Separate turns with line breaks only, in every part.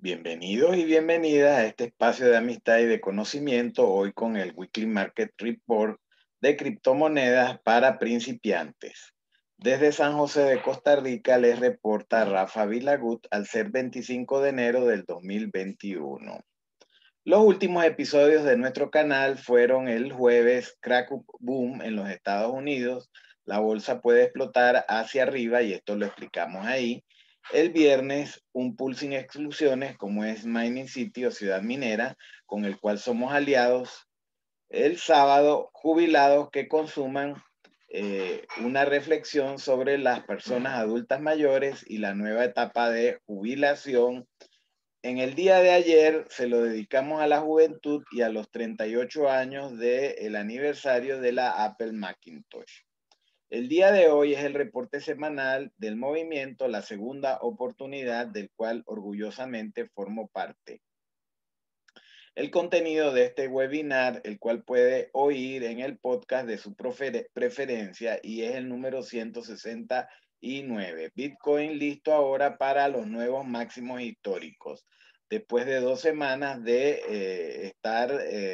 Bienvenidos y bienvenidas a este espacio de amistad y de conocimiento, hoy con el Weekly Market Report de criptomonedas para principiantes. Desde San José de Costa Rica les reporta Rafa Vilagut al ser 25 de enero del 2021. Los últimos episodios de nuestro canal fueron el jueves Crack Boom en los Estados Unidos. La bolsa puede explotar hacia arriba y esto lo explicamos ahí. El viernes, un pool sin exclusiones como es Mining City o Ciudad Minera, con el cual somos aliados. El sábado, jubilados que consuman una reflexión sobre las personas adultas mayores y la nueva etapa de jubilación. En el día de ayer se lo dedicamos a la juventud y a los 38 años del aniversario de la Apple Macintosh. El día de hoy es el reporte semanal del movimiento La Segunda Oportunidad, del cual orgullosamente formo parte. El contenido de este webinar, el cual puede oír en el podcast de su preferencia, y es el número 169. Bitcoin listo ahora para los nuevos máximos históricos. Después de 2 semanas de estar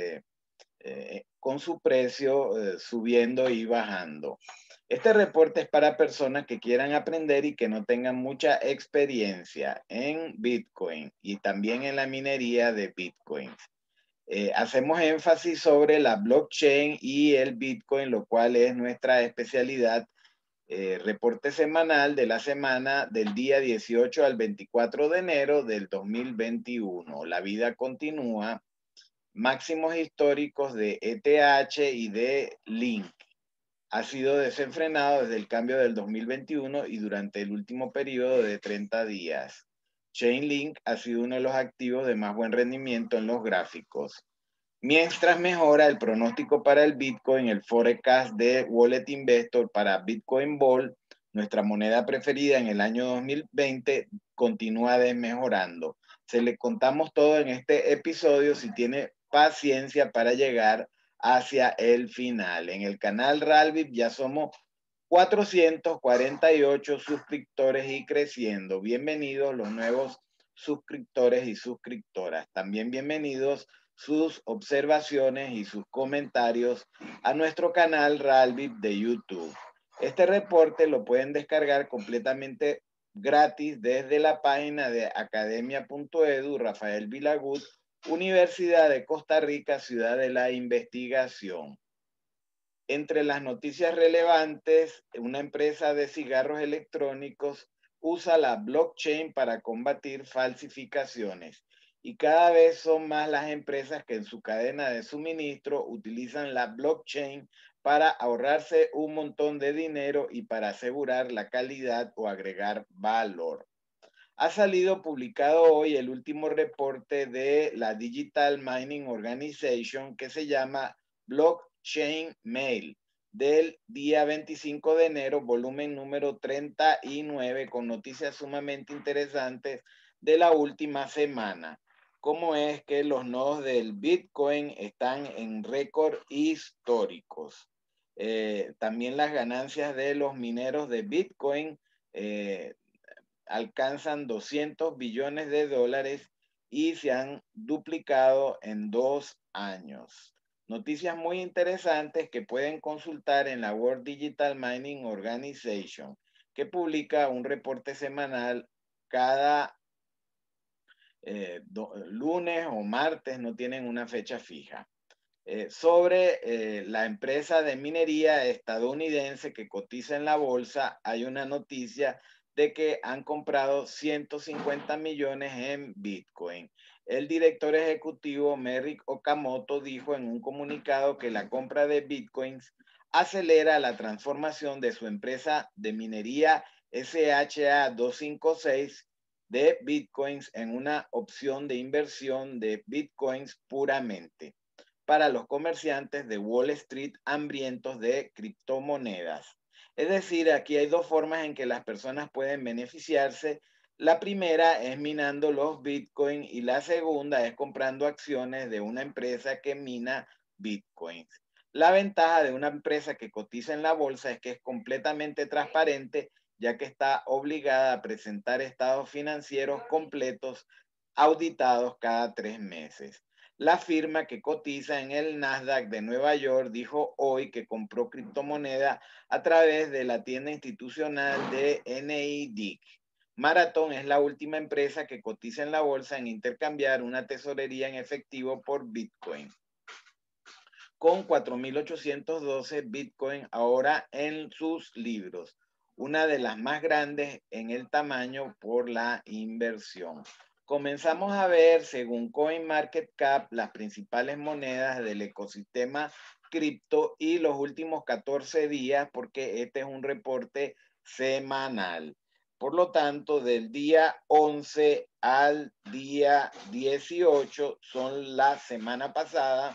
con su precio subiendo y bajando. Este reporte es para personas que quieran aprender y que no tengan mucha experiencia en Bitcoin y también en la minería de Bitcoin. Hacemos énfasis sobre la blockchain y el Bitcoin, lo cual es nuestra especialidad. Reporte semanal de la semana del día 18 al 24 de enero del 2021. La vida continúa. Máximos históricos de ETH y de Link. Ha sido desenfrenado desde el cambio del 2021 y durante el último periodo de 30 días. Chainlink ha sido uno de los activos de más buen rendimiento en los gráficos. Mientras mejora el pronóstico para el Bitcoin, el forecast de Wallet Investor para Bitcoin Ball, nuestra moneda preferida en el año 2020, continúa desmejorando. Se le contamos todo en este episodio si tiene paciencia para llegar hacia el final. En el canal Ralvip ya somos 448 suscriptores y creciendo. Bienvenidos los nuevos suscriptores y suscriptoras. También bienvenidos sus observaciones y sus comentarios a nuestro canal Ralvip de YouTube. Este reporte lo pueden descargar completamente gratis desde la página de academia.edu. Rafael Vilagut, Universidad de Costa Rica, Ciudad de la Investigación. Entre las noticias relevantes, una empresa de cigarros electrónicos usa la blockchain para combatir falsificaciones. Y cada vez son más las empresas que en su cadena de suministro utilizan la blockchain para ahorrarse un montón de dinero y para asegurar la calidad o agregar valor. Ha salido publicado hoy el último reporte de la Digital Mining Organization que se llama Blockchain Mail del día 25 de enero, volumen número 39, con noticias sumamente interesantes de la última semana. Cómo es que los nodos del Bitcoin están en récord históricos. También las ganancias de los mineros de Bitcoin alcanzan 200 billones de dólares y se han duplicado en 2 años. Noticias muy interesantes que pueden consultar en la World Digital Mining Organization, que publica un reporte semanal cada lunes o martes, no tienen una fecha fija. Sobre la empresa de minería estadounidense que cotiza en la bolsa, hay una noticia de que han comprado 150 millones en Bitcoin. El director ejecutivo Merrick Okamoto dijo en un comunicado que la compra de Bitcoins acelera la transformación de su empresa de minería SHA 256 de Bitcoins en una opción de inversión de Bitcoins puramente para los comerciantes de Wall Street hambrientos de criptomonedas. Es decir, aquí hay 2 formas en que las personas pueden beneficiarse. La primera es minando los Bitcoin y la segunda es comprando acciones de una empresa que mina Bitcoins. La ventaja de una empresa que cotiza en la bolsa es que es completamente transparente, ya que está obligada a presentar estados financieros completos auditados cada 3 meses. La firma que cotiza en el Nasdaq de Nueva York dijo hoy que compró criptomoneda a través de la tienda institucional de NYDIG. Marathon es la última empresa que cotiza en la bolsa en intercambiar una tesorería en efectivo por Bitcoin, con 4.812 Bitcoin ahora en sus libros, una de las más grandes en el tamaño por la inversión. Comenzamos a ver, según CoinMarketCap, las principales monedas del ecosistema cripto y los últimos 14 días, porque este es un reporte semanal. Por lo tanto, del día 11 al día 18 son la semana pasada,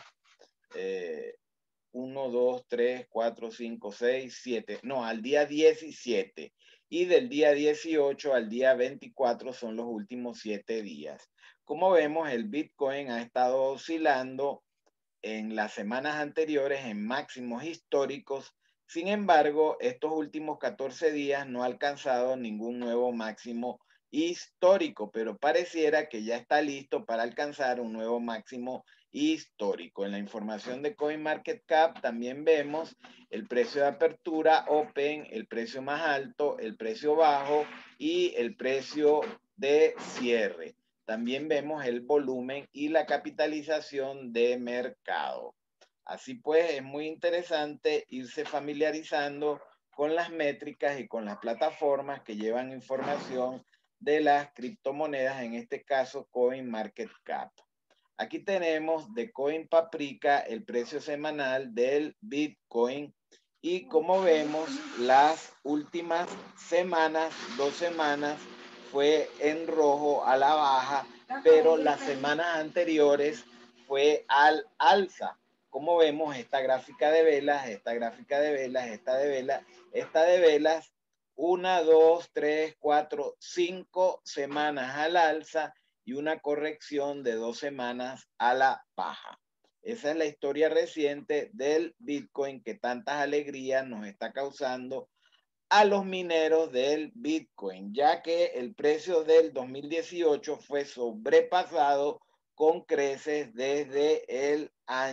1, 2, 3, 4, 5, 6, 7, no, al día 17. Y del día 18 al día 24 son los últimos 7 días. Como vemos, el Bitcoin ha estado oscilando en las semanas anteriores en máximos históricos. Sin embargo, estos últimos 14 días no ha alcanzado ningún nuevo máximo histórico, pero pareciera que ya está listo para alcanzar un nuevo máximo histórico. En la información de CoinMarketCap también vemos el precio de apertura, open, el precio más alto, el precio bajo y el precio de cierre. También vemos el volumen y la capitalización de mercado. Así pues, es muy interesante irse familiarizando con las métricas y con las plataformas que llevan información de las criptomonedas, en este caso CoinMarketCap. Aquí tenemos de CoinPaprika el precio semanal del Bitcoin y como vemos las últimas semanas, 2 semanas, fue en rojo a la baja, pero las semanas anteriores fue al alza. Como vemos, esta gráfica de velas, esta gráfica de velas, esta de velas, esta de velas, 1, 2, 3, 4, 5 semanas al alza y una corrección de 2 semanas a la baja. Esa es la historia reciente del Bitcoin que tantas alegrías nos está causando a los mineros del Bitcoin, ya que el precio del 2018 fue sobrepasado con creces desde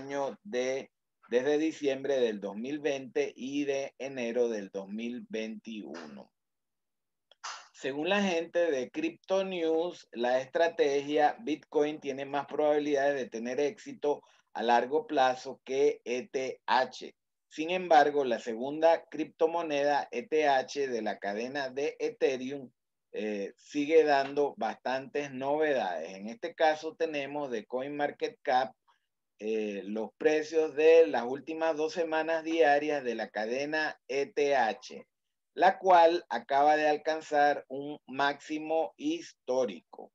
desde diciembre del 2020 y de enero del 2021. Según la gente de Crypto News, la estrategia Bitcoin tiene más probabilidades de tener éxito a largo plazo que ETH. Sin embargo, la segunda criptomoneda ETH de la cadena de Ethereum sigue dando bastantes novedades. En este caso tenemos de CoinMarketCap los precios de las últimas 2 semanas diarias de la cadena ETH, la cual acaba de alcanzar un máximo histórico.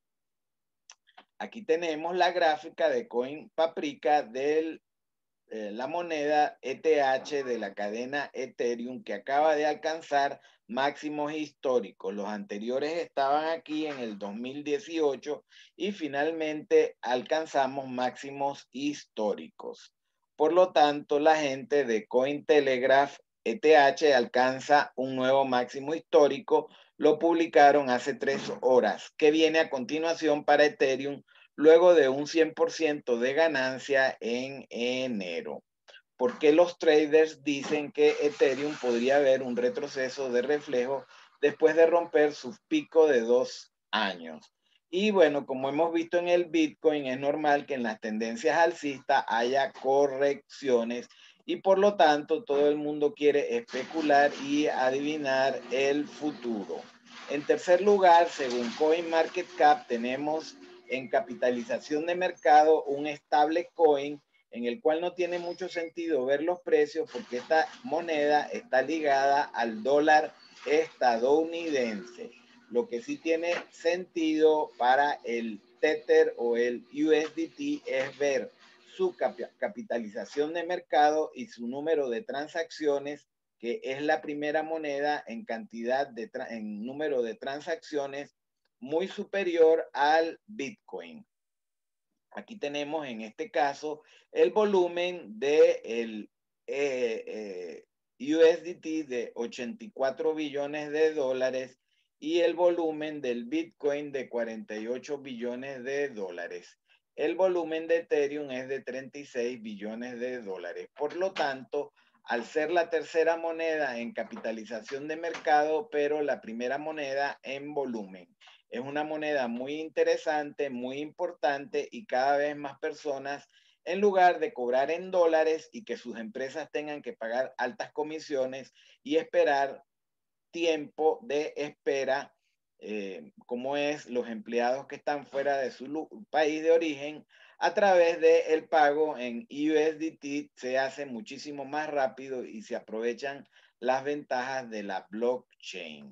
Aquí tenemos la gráfica de CoinPaprika de la moneda ETH de la cadena Ethereum, que acaba de alcanzar máximos históricos. Los anteriores estaban aquí en el 2018 y finalmente alcanzamos máximos históricos. Por lo tanto, la gente de Cointelegraph ETH alcanza un nuevo máximo histórico. Lo publicaron hace 3 horas. ¿Qué viene a continuación para Ethereum luego de un 100% de ganancia en enero? ¿Por qué los traders dicen que Ethereum podría haber un retroceso de reflejo después de romper su pico de 2 años? Y bueno, como hemos visto en el Bitcoin, es normal que en las tendencias alcistas haya correcciones y por lo tanto todo el mundo quiere especular y adivinar el futuro. En tercer lugar, según CoinMarketCap, tenemos en capitalización de mercado un stablecoin en el cual no tiene mucho sentido ver los precios porque esta moneda está ligada al dólar estadounidense. Lo que sí tiene sentido para el Tether o el USDT es ver su capitalización de mercado y su número de transacciones, que es la primera moneda en cantidad en número de transacciones muy superior al Bitcoin. Aquí tenemos en este caso el volumen del USDT de 84 billones de dólares y el volumen del Bitcoin de 48 billones de dólares. El volumen de Ethereum es de 36 billones de dólares. Por lo tanto, al ser la tercera moneda en capitalización de mercado, pero la primera moneda en volumen. Es una moneda muy interesante, muy importante y cada vez más personas, en lugar de cobrar en dólares y que sus empresas tengan que pagar altas comisiones y esperar tiempo de espera, como es los empleados que están fuera de su país de origen, a través del pago en USDT se hace muchísimo más rápido y se aprovechan las ventajas de la blockchain.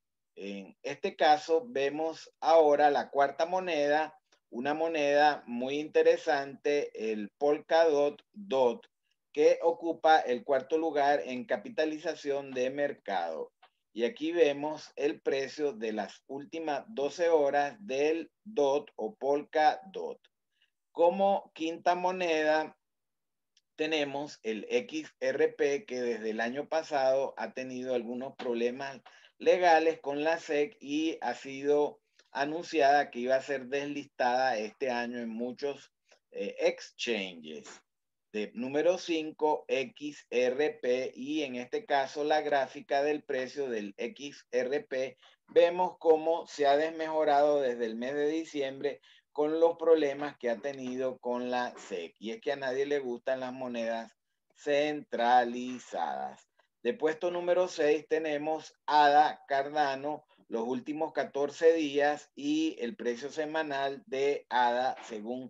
En este caso vemos ahora la cuarta moneda, una moneda muy interesante, el Polkadot DOT, que ocupa el cuarto lugar en capitalización de mercado. Y aquí vemos el precio de las últimas 12 horas del DOT o Polkadot. Como quinta moneda tenemos el XRP, que desde el año pasado ha tenido algunos problemas legales con la SEC y ha sido anunciada que iba a ser deslistada este año en muchos exchanges. De número 5, XRP, y en este caso la gráfica del precio del XRP, vemos cómo se ha desmejorado desde el mes de diciembre con los problemas que ha tenido con la SEC. Y es que a nadie le gustan las monedas centralizadas. De puesto número 6 tenemos ADA Cardano, los últimos 14 días y el precio semanal de ADA según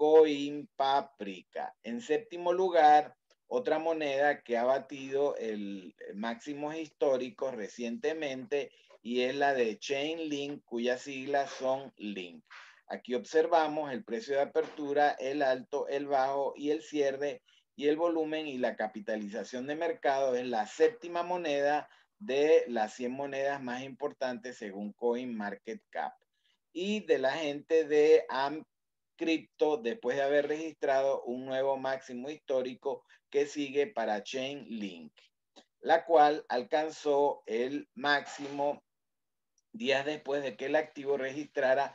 CoinPaprika. En séptimo lugar, otra moneda que ha batido el máximos históricos recientemente y es la de Chainlink, cuyas siglas son LINK. Aquí observamos el precio de apertura, el alto, el bajo y el cierre, y el volumen y la capitalización de mercado. Es la séptima moneda de las 100 monedas más importantes según CoinMarketCap. Y de la gente de AmCrypto, después de haber registrado un nuevo máximo histórico que sigue para Chainlink, la cual alcanzó el máximo días después de que el activo registrara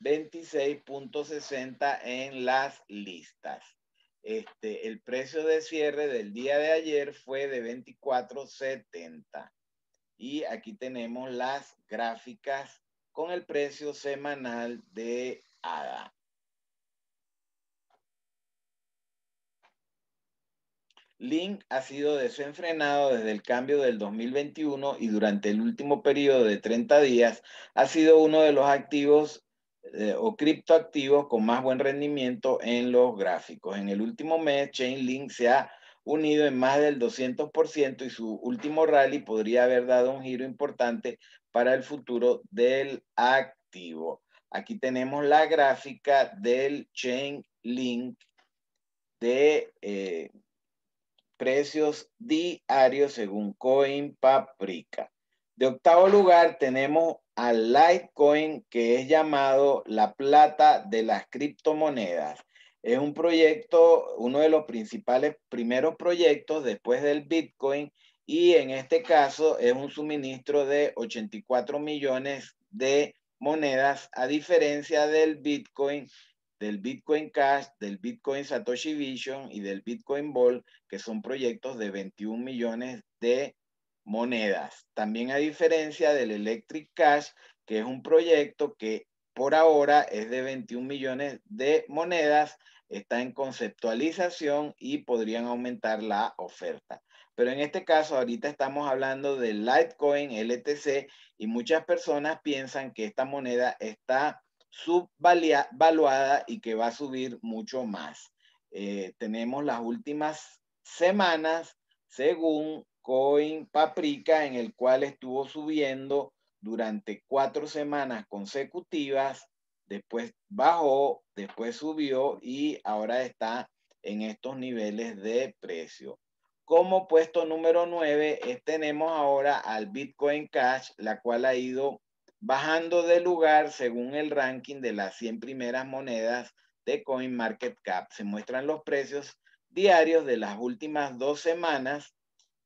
26.60 en las listas. El precio de cierre del día de ayer fue de 24.70. Y aquí tenemos las gráficas con el precio semanal de ADA. Link ha sido desenfrenado desde el cambio del 2021 y durante el último periodo de 30 días ha sido uno de los activos o criptoactivos con más buen rendimiento en los gráficos. En el último mes, Chainlink se ha unido en más del 200% y su último rally podría haber dado un giro importante para el futuro del activo. Aquí tenemos la gráfica del Chainlink de precios diarios según CoinPaprika. De octavo lugar tenemos al Litecoin, que es llamado la plata de las criptomonedas. Es un proyecto, uno de los primeros proyectos después del Bitcoin, y en este caso es un suministro de 84 millones de monedas, a diferencia del Bitcoin Cash, del Bitcoin Satoshi Vision y del Bitcoin Ball, que son proyectos de 21 millones de monedas. También a diferencia del Electric Cash, que es un proyecto que por ahora es de 21 millones de monedas, está en conceptualización y podrían aumentar la oferta. Pero en este caso, ahorita estamos hablando del Litecoin LTC y muchas personas piensan que esta moneda está subvaluada y que va a subir mucho más. Tenemos las últimas semanas según CoinPaprika, en el cual estuvo subiendo durante 4 semanas consecutivas, después bajó, después subió y ahora está en estos niveles de precio. Como puesto número 9 tenemos ahora al Bitcoin Cash, la cual ha ido bajando de lugar según el ranking de las 100 primeras monedas de CoinMarketCap. Se muestran los precios diarios de las últimas 2 semanas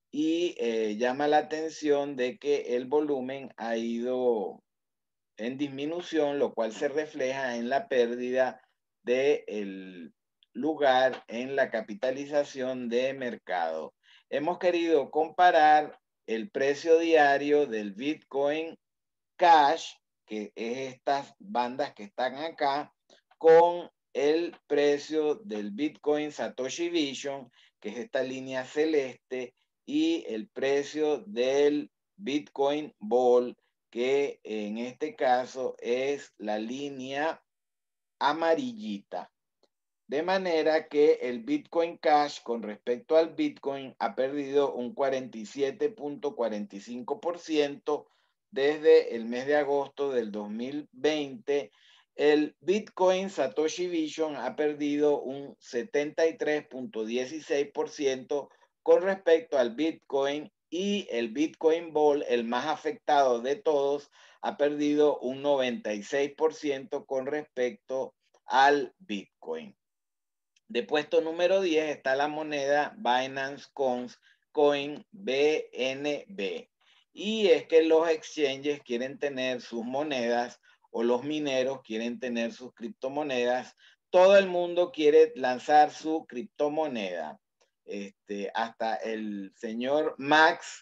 y llama la atención de que el volumen ha ido en disminución, lo cual se refleja en la pérdida del lugar en la capitalización de mercado. Hemos querido comparar el precio diario del Bitcoin Cash, que es estas bandas que están acá, con el precio del Bitcoin Satoshi Vision, que es esta línea celeste, y el precio del Bitcoin Ball, que en este caso es la línea amarillita. De manera que el Bitcoin Cash con respecto al Bitcoin ha perdido un 47.45% desde el mes de agosto del 2020. El Bitcoin Satoshi Vision ha perdido un 73.16% con respecto al Bitcoin, y el Bitcoin Ball, el más afectado de todos, ha perdido un 96% con respecto al Bitcoin. De puesto número 10 está la moneda Binance Coin BNB. Y es que los exchanges quieren tener sus monedas, o los mineros quieren tener sus criptomonedas. Todo el mundo quiere lanzar su criptomoneda. Hasta el señor Max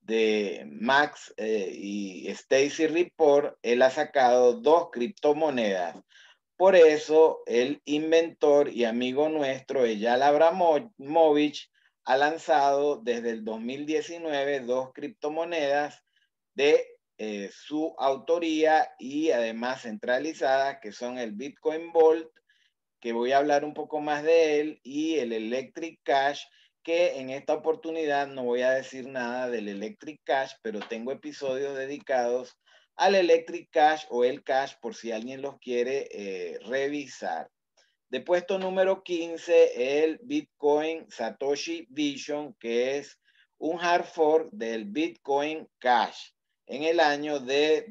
y Stacy Report, él ha sacado 2 criptomonedas. Por eso, el inventor y amigo nuestro, Eyal Abramovich, ha lanzado desde el 2019 2 criptomonedas de su autoría y además centralizadas, que son el Bitcoin Vault, que voy a hablar un poco más de él, y el Electric Cash, que en esta oportunidad no voy a decir nada del Electric Cash, pero tengo episodios dedicados al Electric Cash o el Cash por si alguien los quiere revisar. De puesto número 15, el Bitcoin Satoshi Vision, que es un hard fork del Bitcoin Cash en el año de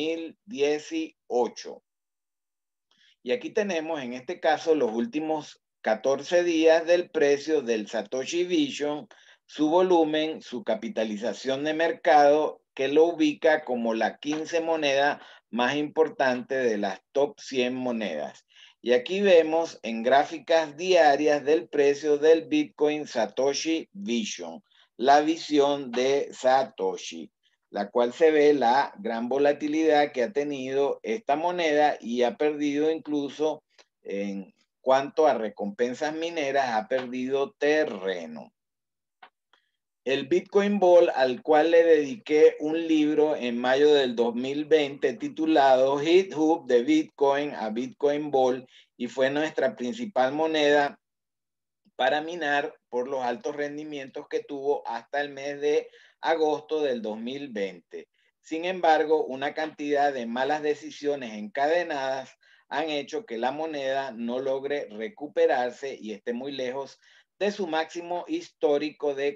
2018. Y aquí tenemos en este caso los últimos 14 días del precio del Satoshi Vision, su volumen, su capitalización de mercado, que lo ubica como la 15 moneda más importante de las top 100 monedas. Y aquí vemos en gráficas diarias del precio del Bitcoin Satoshi Vision, la visión de Satoshi, la cual se ve la gran volatilidad que ha tenido esta moneda, y ha perdido incluso en cuanto a recompensas mineras, ha perdido terreno. El Bitcoin Ball, al cual le dediqué un libro en mayo del 2020 titulado Hit Hoop de Bitcoin a Bitcoin Ball, y fue nuestra principal moneda para minar por los altos rendimientos que tuvo hasta el mes de agosto del 2020. Sin embargo, una cantidad de malas decisiones encadenadas han hecho que la moneda no logre recuperarse y esté muy lejos de su máximo histórico de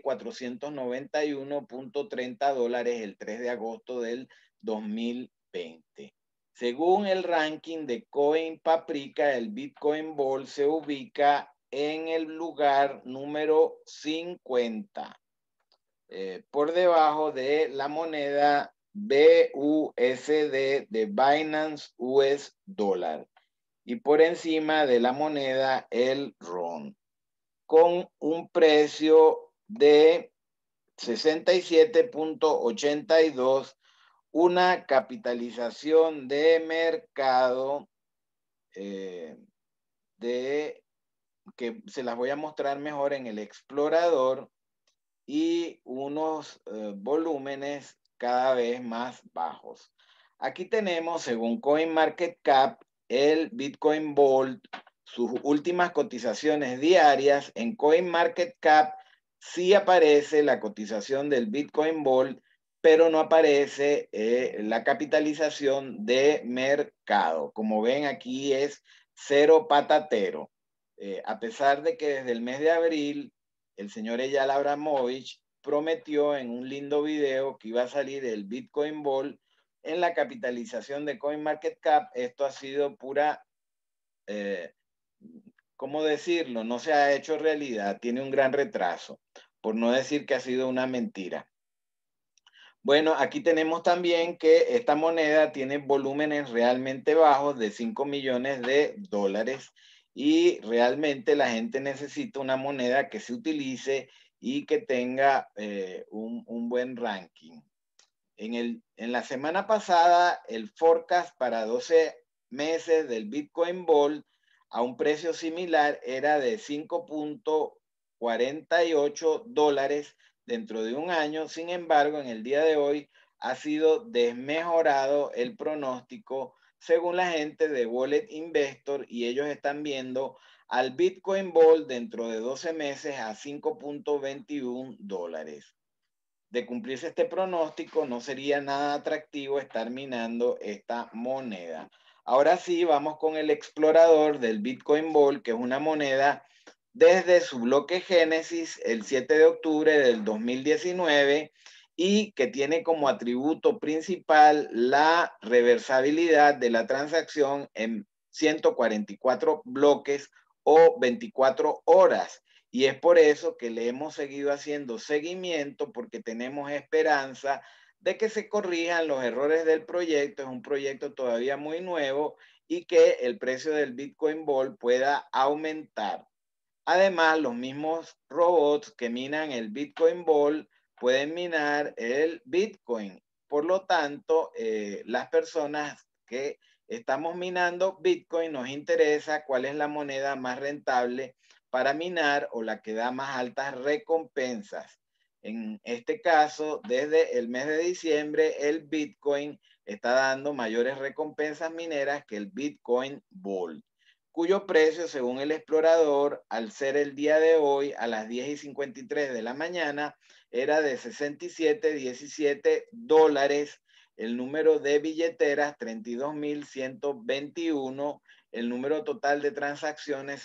$491.30 el 3 de agosto del 2020. Según el ranking de Coin Paprika, el Bitcoin Ball se ubica en el lugar número 50, por debajo de la moneda BUSD de Binance US Dollar, y por encima de la moneda el RON, con un precio de 67.82, una capitalización de mercado que se las voy a mostrar mejor en el explorador, y unos volúmenes cada vez más bajos. Aquí tenemos, según CoinMarketCap, el Bitcoin Vault, sus últimas cotizaciones diarias. En CoinMarketCap sí aparece la cotización del Bitcoin Vault, pero no aparece la capitalización de mercado. Como ven, aquí es cero patatero. A pesar de que desde el mes de abril el señor Eyal Abramovich prometió en un lindo video que iba a salir el Bitcoin Ball en la capitalización de CoinMarketCap, esto ha sido pura, ¿cómo decirlo? No se ha hecho realidad, tiene un gran retraso. por no decir que ha sido una mentira. Bueno, aquí tenemos también que esta moneda tiene volúmenes realmente bajos de 5 millones de dólares y realmente la gente necesita una moneda que se utilice y que tenga un buen ranking. En la semana pasada, el forecast para 12 meses del Bitcoin Ball a un precio similar era de 5.48 dólares dentro de un año. Sin embargo, en el día de hoy ha sido desmejorado el pronóstico según la gente de Wallet Investor y ellos están viendo al Bitcoin Ball dentro de 12 meses a 5.21 dólares. De cumplirse este pronóstico, no sería nada atractivo estar minando esta moneda. Ahora sí, vamos con el explorador del Bitcoin Ball, que es una moneda desde su bloque Génesis el 7 de octubre del 2019 y que tiene como atributo principal la reversibilidad de la transacción en 144 bloques o 24 horas. Y es por eso que le hemos seguido haciendo seguimiento, porque tenemos esperanza de que se corrijan los errores del proyecto. Es un proyecto todavía muy nuevo y que el precio del Bitcoin Ball pueda aumentar. Además, los mismos robots que minan el Bitcoin Ball pueden minar el Bitcoin. Por lo tanto, las personas que estamos minando Bitcoin nos interesa cuál es la moneda más rentable para minar o la que da más altas recompensas. En este caso, desde el mes de diciembre, el Bitcoin está dando mayores recompensas mineras que el Bitcoin Ball, cuyo precio, según el explorador, al ser el día de hoy a las 10:53 de la mañana, era de 67,17 dólares. El número de billeteras, 32,121. El número total de transacciones,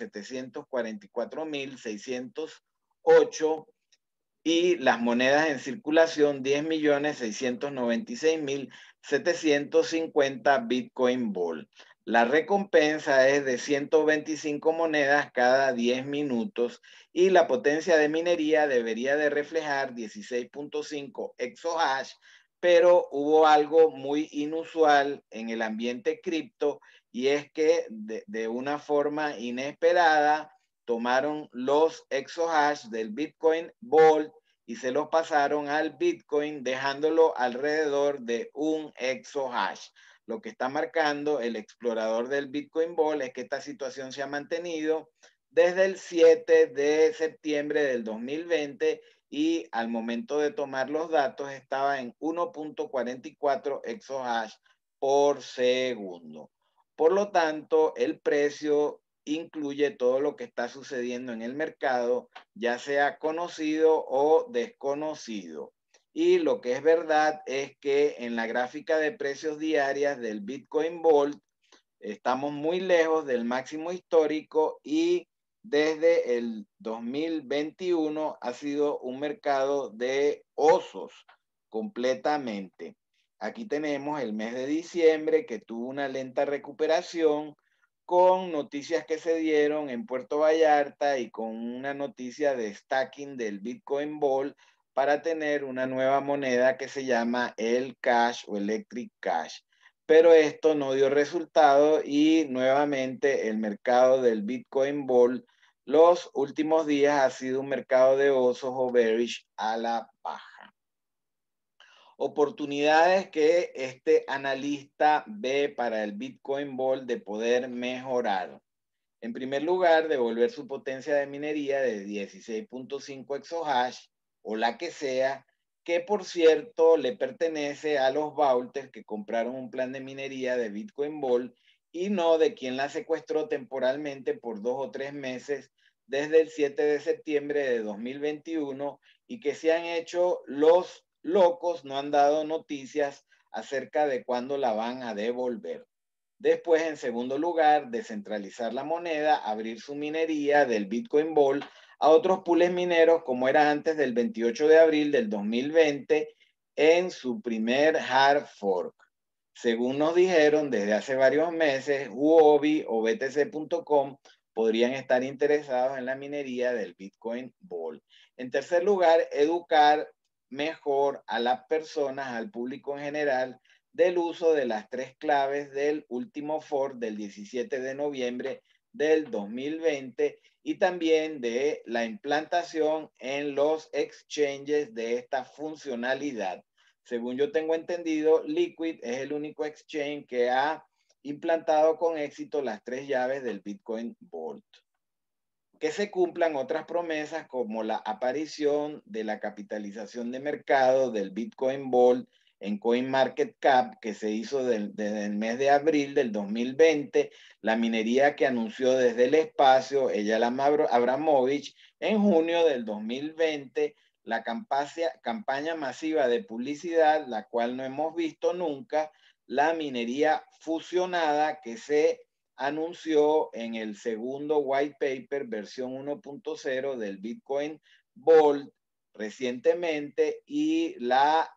744,608. Y las monedas en circulación, 10,696,750 Bitcoin Ball. La recompensa es de 125 monedas cada 10 minutos y la potencia de minería debería de reflejar 16.5 exohash, pero hubo algo muy inusual en el ambiente cripto y es que de una forma inesperada tomaron los exohash del Bitcoin Ball y se los pasaron al Bitcoin dejándolo alrededor de un exohash. Lo que está marcando el explorador del Bitcoin Ball es que esta situación se ha mantenido desde el 7 de septiembre del 2020 y al momento de tomar los datos estaba en 1.44 exohash por segundo. Por lo tanto, el precio incluye todo lo que está sucediendo en el mercado, ya sea conocido o desconocido. Y lo que es verdad es que en la gráfica de precios diarias del Bitcoin Ball estamos muy lejos del máximo histórico y desde el 2021 ha sido un mercado de osos completamente. Aquí tenemos el mes de diciembre que tuvo una lenta recuperación con noticias que se dieron en Puerto Vallarta y con una noticia de stacking del Bitcoin Ball para tener una nueva moneda que se llama el Cash o Electric Cash. Pero esto no dio resultado y nuevamente el mercado del Bitcoin Ball los últimos días ha sido un mercado de osos o bearish a la baja. Oportunidades que este analista ve para el Bitcoin Ball de poder mejorar. En primer lugar, devolver su potencia de minería de 16.5 exohash o la que sea, que por cierto le pertenece a los vaulters que compraron un plan de minería de Bitcoin Ball y no de quien la secuestró temporalmente por 2 o 3 meses desde el 7 de septiembre de 2021 y que se han hecho los locos, no han dado noticias acerca de cuándo la van a devolver. Después, en segundo lugar, descentralizar la moneda, abrir su minería del Bitcoin Ball a otros pools mineros como era antes del 28 de abril del 2020 en su primer hard fork. Según nos dijeron desde hace varios meses, Huobi o BTC.com podrían estar interesados en la minería del Bitcoin Vault. En tercer lugar, educar mejor a las personas, al público en general, del uso de las 3 claves del último fork del 17 de noviembre del 2020 y también de la implantación en los exchanges de esta funcionalidad. Según yo tengo entendido, Liquid es el único exchange que ha implantado con éxito las 3 llaves del Bitcoin Vault. Que se cumplan otras promesas como la aparición de la capitalización de mercado del Bitcoin Vault en CoinMarketCap, que se hizo desde el mes de abril del 2020, la minería que anunció desde el espacio Eyal Abramovich en junio del 2020, la campaña masiva de publicidad, la cual no hemos visto nunca, la minería fusionada que se anunció en el segundo white paper versión 1.0 del Bitcoin Vault recientemente y la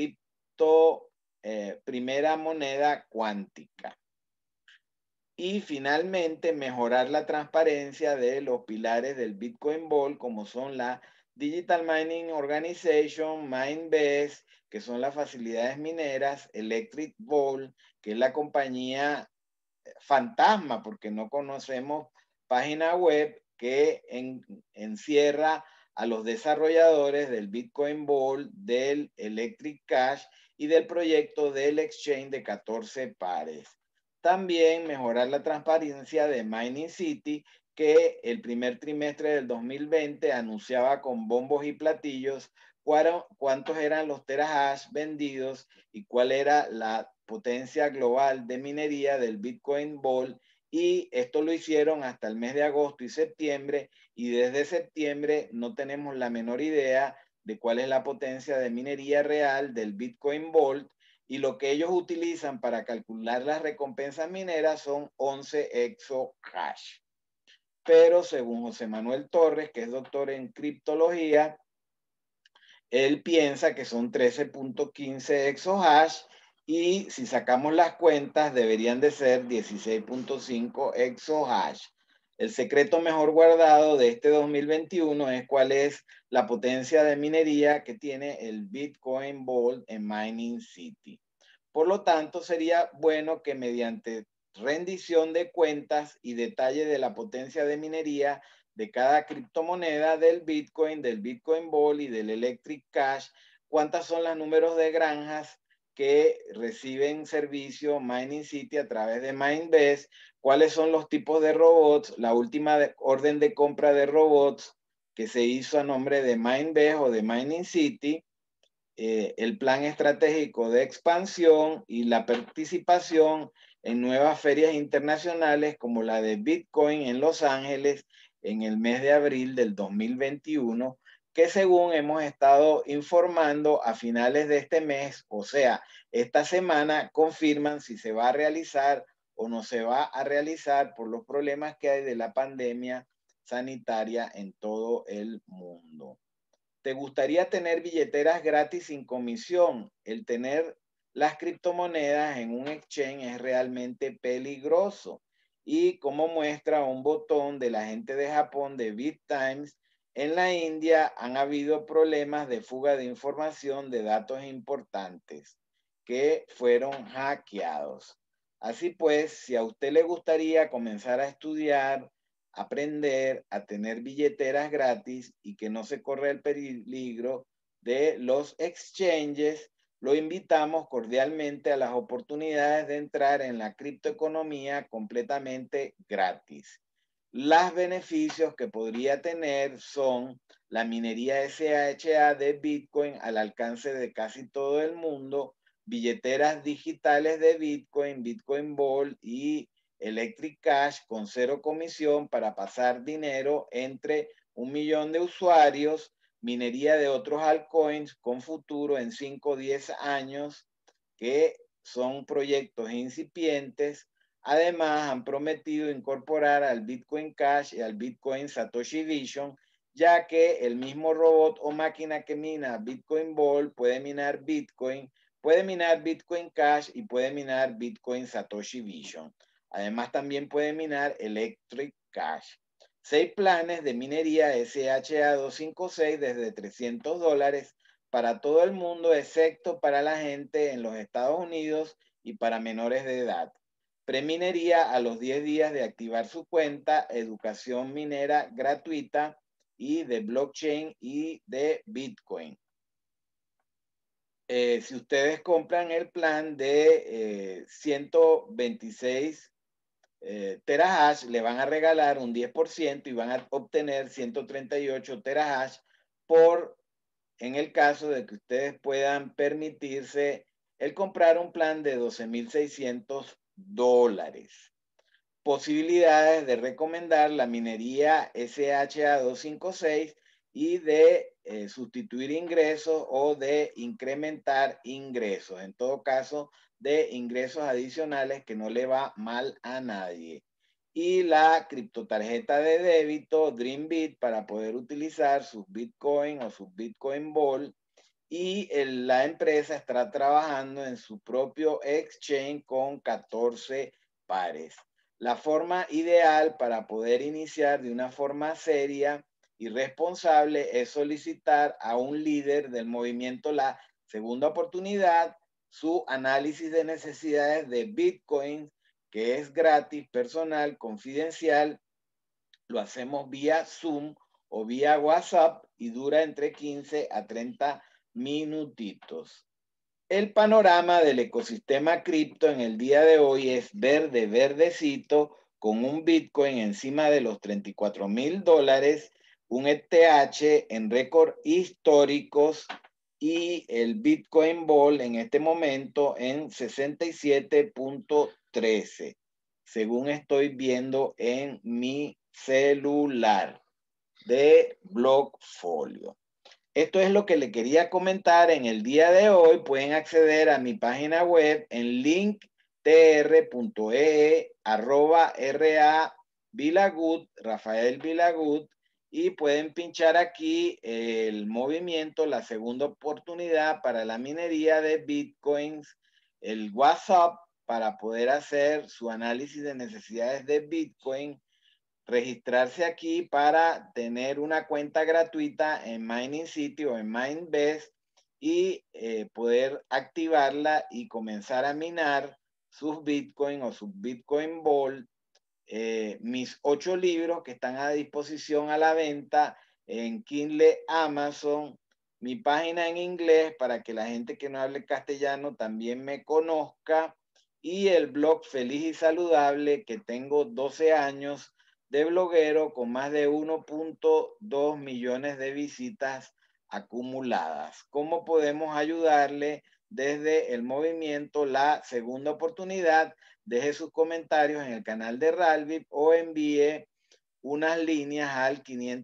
primera moneda cuántica. Y finalmente mejorar la transparencia de los pilares del Bitcoin Vault como son la Digital Mining Organization, Minebase, que son las facilidades mineras, Electric Vault, que es la compañía fantasma, porque no conocemos página web que encierra a los desarrolladores del Bitcoin Vault, del Electric Cash y del proyecto del exchange de 14 pares. También mejorar la transparencia de Mining City, que el primer trimestre del 2020 anunciaba con bombos y platillos cuántos eran los terahash vendidos y cuál era la potencia global de minería del Bitcoin Vault, y esto lo hicieron hasta el mes de agosto y septiembre, y desde septiembre no tenemos la menor idea de cuál es la potencia de minería real del Bitcoin Vault, y lo que ellos utilizan para calcular las recompensas mineras son 11 exohash. Pero según José Manuel Torres, que es doctor en criptología, él piensa que son 13.15 exohash y si sacamos las cuentas deberían de ser 16.5 exohash. El secreto mejor guardado de este 2021 es cuál es la potencia de minería que tiene el Bitcoin Vault en Mining City. Por lo tanto, sería bueno que mediante rendición de cuentas y detalle de la potencia de minería de cada criptomoneda del Bitcoin Vault y del Electric Cash, cuántas son los números de granjas que reciben servicio Mining City a través de Minebase, cuáles son los tipos de robots, la última orden de compra de robots que se hizo a nombre de Minebase o de Mining City, el plan estratégico de expansión y la participación en nuevas ferias internacionales como la de Bitcoin en Los Ángeles en el mes de abril del 2021, que según hemos estado informando a finales de este mes, o sea, esta semana, confirman si se va a realizar o no se va a realizar por los problemas que hay de la pandemia sanitaria en todo el mundo. ¿Te gustaría tener billeteras gratis sin comisión? El tener las criptomonedas en un exchange es realmente peligroso. Y como muestra un botón de la gente de Japón de BitTimes, en la India han habido problemas de fuga de información de datos importantes que fueron hackeados. Así pues, si a usted le gustaría comenzar a estudiar, aprender a tener billeteras gratis y que no se corre el peligro de los exchanges, lo invitamos cordialmente a las oportunidades de entrar en la criptoeconomía completamente gratis. Los beneficios que podría tener son la minería SHA de Bitcoin al alcance de casi todo el mundo, billeteras digitales de Bitcoin, Bitcoin Vault y Electric Cash con 0 comisión para pasar dinero entre 1 millón de usuarios, minería de otros altcoins con futuro en 5 o 10 años, que son proyectos incipientes. Además, han prometido incorporar al Bitcoin Cash y al Bitcoin Satoshi Vision, ya que el mismo robot o máquina que mina Bitcoin Vault puede minar Bitcoin Cash y puede minar Bitcoin Satoshi Vision. Además, también puede minar Electric Cash. 6 planes de minería SHA-256 desde $300 para todo el mundo, excepto para la gente en los Estados Unidos y para menores de edad. Preminería a los 10 días de activar su cuenta, educación minera gratuita y de blockchain y de Bitcoin. Si ustedes compran el plan de 126 terahash, le van a regalar un 10% y van a obtener 138 terahash en el caso de que ustedes puedan permitirse el comprar un plan de $12,600. Posibilidades de recomendar la minería SHA-256 y de sustituir ingresos o de incrementar ingresos. En todo caso, de ingresos adicionales que no le va mal a nadie. Y la criptotarjeta de débito Dreambit para poder utilizar sus Bitcoin o sus Bitcoin Ball. Y la empresa está trabajando en su propio exchange con 14 pares. La forma ideal para poder iniciar de una forma seria y responsable es solicitar a un líder del movimiento La Segunda Oportunidad su análisis de necesidades de Bitcoin, que es gratis, personal, confidencial. Lo hacemos vía Zoom o vía WhatsApp y dura entre 15 a 30 minutitos. El panorama del ecosistema cripto en el día de hoy es verde, verdecito, con un Bitcoin encima de los $34,000, un ETH en récord históricos y el Bitcoin Ball en este momento en 67.13, según estoy viendo en mi celular de Blockfolio. Esto es lo que le quería comentar en el día de hoy. Pueden acceder a mi página web en linktr.ee/RA Vilagut, Rafael Vilagut, y pueden pinchar aquí el movimiento, la segunda oportunidad para la minería de Bitcoins, el WhatsApp para poder hacer su análisis de necesidades de Bitcoin, registrarse aquí para tener una cuenta gratuita en Mining City o en Minebase y poder activarla y comenzar a minar sus Bitcoin o sus Bitcoin Ball. Mis 8 libros que están a disposición a la venta en Kindle, Amazon, mi página en inglés para que la gente que no hable castellano también me conozca, y el blog Feliz y Saludable, que tengo 12 años de bloguero con más de 1.2 millones de visitas acumuladas. ¿Cómo podemos ayudarle desde el movimiento La Segunda Oportunidad? Deje sus comentarios en el canal de Ralvip o envíe unas líneas al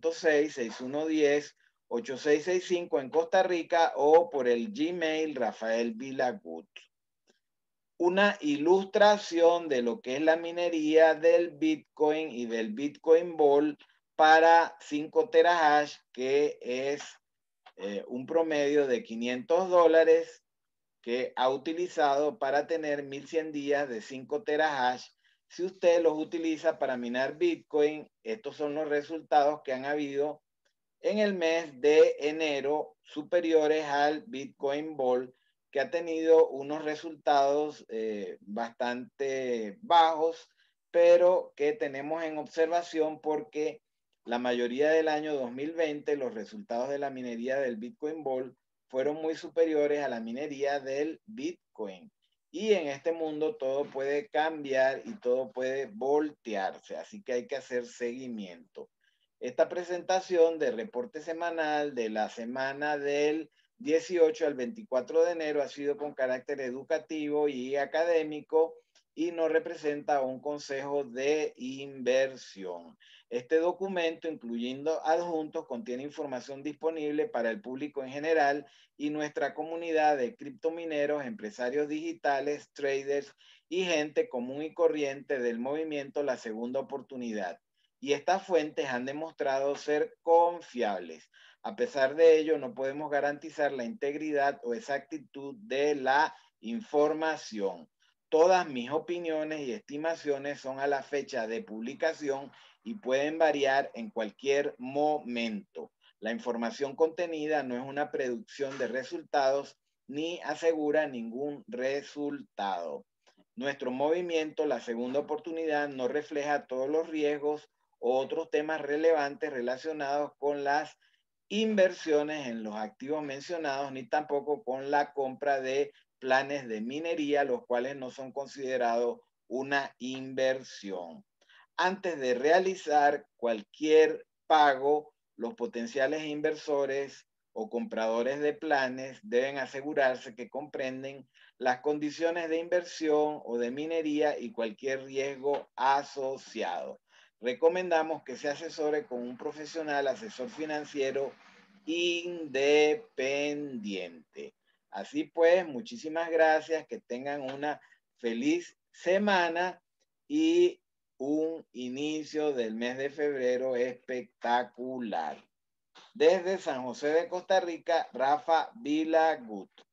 506-6110-8665 en Costa Rica o por el Gmail Rafael Vilagut. Una ilustración de lo que es la minería del Bitcoin y del Bitcoin Ball para 5 terahash, que es un promedio de $500 que ha utilizado para tener 1100 días de 5 terahash. Si usted los utiliza para minar Bitcoin, estos son los resultados que han habido en el mes de enero, superiores al Bitcoin Ball, que ha tenido unos resultados bastante bajos, pero que tenemos en observación porque la mayoría del año 2020 los resultados de la minería del Bitcoin Ball fueron muy superiores a la minería del Bitcoin. Y en este mundo todo puede cambiar y todo puede voltearse, así que hay que hacer seguimiento. Esta presentación de reporte semanal de la semana del 18 al 24 de enero ha sido con carácter educativo y académico y no representa un consejo de inversión. Este documento, incluyendo adjuntos, contiene información disponible para el público en general y nuestra comunidad de criptomineros, empresarios digitales, traders y gente común y corriente del movimiento La Segunda Oportunidad. Y estas fuentes han demostrado ser confiables. A pesar de ello, no podemos garantizar la integridad o exactitud de la información. Todas mis opiniones y estimaciones son a la fecha de publicación y pueden variar en cualquier momento. La información contenida no es una predicción de resultados ni asegura ningún resultado. Nuestro movimiento, la segunda oportunidad, no refleja todos los riesgos o otros temas relevantes relacionados con las inversiones en los activos mencionados, ni tampoco con la compra de planes de minería, los cuales no son considerados una inversión. Antes de realizar cualquier pago, los potenciales inversores o compradores de planes deben asegurarse que comprenden las condiciones de inversión o de minería y cualquier riesgo asociado. Recomendamos que se asesore con un profesional asesor financiero independiente. Así pues, muchísimas gracias, que tengan una feliz semana y un inicio del mes de febrero espectacular. Desde San José de Costa Rica, Rafa Vilagut.